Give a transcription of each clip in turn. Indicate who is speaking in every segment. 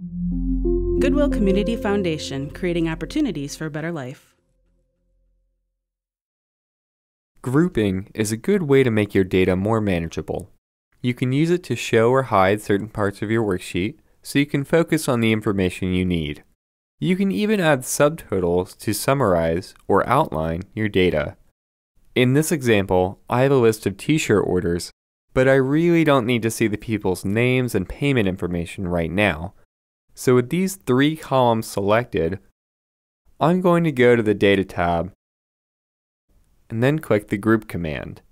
Speaker 1: Goodwill Community Foundation, creating opportunities for a better life.
Speaker 2: Grouping is a good way to make your data more manageable. You can use it to show or hide certain parts of your worksheet so you can focus on the information you need. You can even add subtotals to summarize or outline your data. In this example, I have a list of t-shirt orders, but I really don't need to see the people's names and payment information right now. So with these 3 columns selected, I'm going to go to the Data tab and then click the Group command.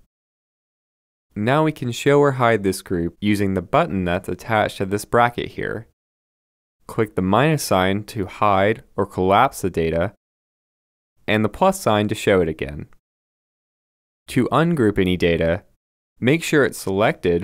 Speaker 2: Now we can show or hide this group using the button that's attached to this bracket here. Click the minus sign to hide or collapse the data, and the plus sign to show it again. To ungroup any data, make sure it's selected,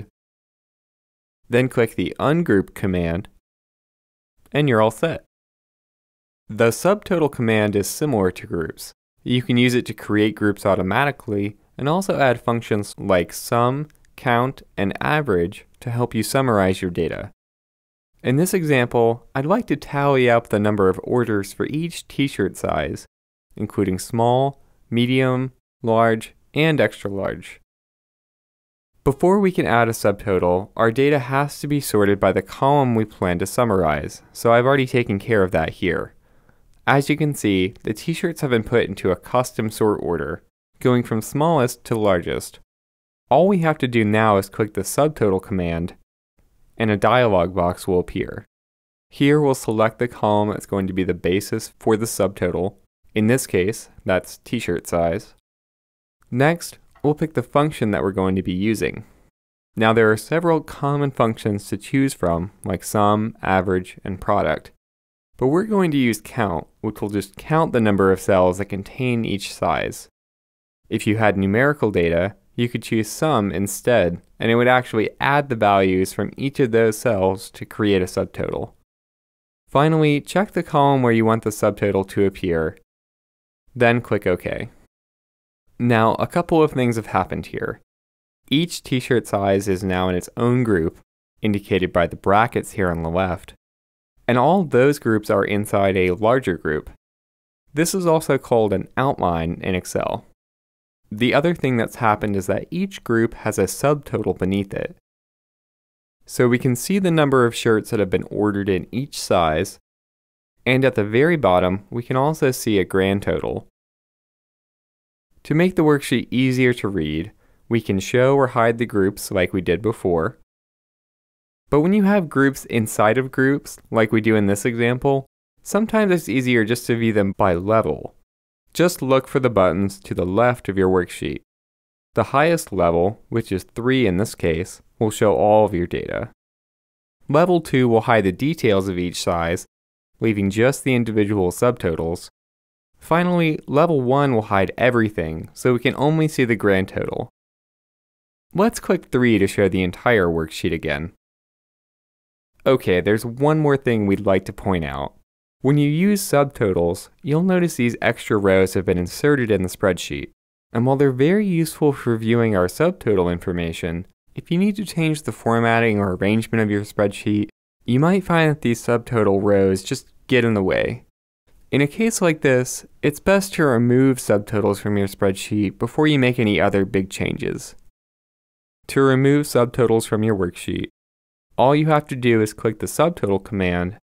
Speaker 2: then click the Ungroup command, and you're all set. The subtotal command is similar to groups. You can use it to create groups automatically and also add functions like sum, count, and average to help you summarize your data. In this example, I'd like to tally up the number of orders for each t-shirt size, including small, medium, large, and extra large. Before we can add a subtotal, our data has to be sorted by the column we plan to summarize, so I've already taken care of that here. As you can see, the t-shirts have been put into a custom sort order, going from smallest to largest. All we have to do now is click the subtotal command, and a dialog box will appear. Here we'll select the column that's going to be the basis for the subtotal. In this case, that's t-shirt size. Next, we'll pick the function that we're going to be using. Now there are several common functions to choose from, like sum, average, and product. But we're going to use count, which will just count the number of cells that contain each size. If you had numerical data, you could choose sum instead, and it would actually add the values from each of those cells to create a subtotal. Finally, check the column where you want the subtotal to appear, then click OK. Now, a couple of things have happened here. Each t-shirt size is now in its own group, indicated by the brackets here on the left, and all those groups are inside a larger group. This is also called an outline in Excel. The other thing that's happened is that each group has a subtotal beneath it. So we can see the number of shirts that have been ordered in each size, and at the very bottom, we can also see a grand total. To make the worksheet easier to read, we can show or hide the groups like we did before. But when you have groups inside of groups, like we do in this example, sometimes it's easier just to view them by level. Just look for the buttons to the left of your worksheet. The highest level, which is 3 in this case, will show all of your data. Level 2 will hide the details of each size, leaving just the individual subtotals. Finally, level 1 will hide everything, so we can only see the grand total. Let's click 3 to show the entire worksheet again. Okay, there's one more thing we'd like to point out. When you use subtotals, you'll notice these extra rows have been inserted in the spreadsheet. And while they're very useful for viewing our subtotal information, if you need to change the formatting or arrangement of your spreadsheet, you might find that these subtotal rows just get in the way. In a case like this, it's best to remove subtotals from your spreadsheet before you make any other big changes. To remove subtotals from your worksheet, all you have to do is click the subtotal command,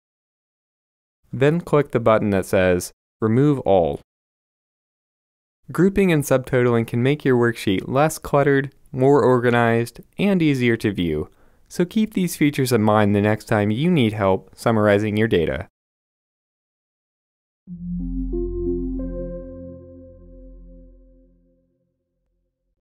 Speaker 2: then click the button that says Remove All. Grouping and subtotaling can make your worksheet less cluttered, more organized, and easier to view, so keep these features in mind the next time you need help summarizing your data.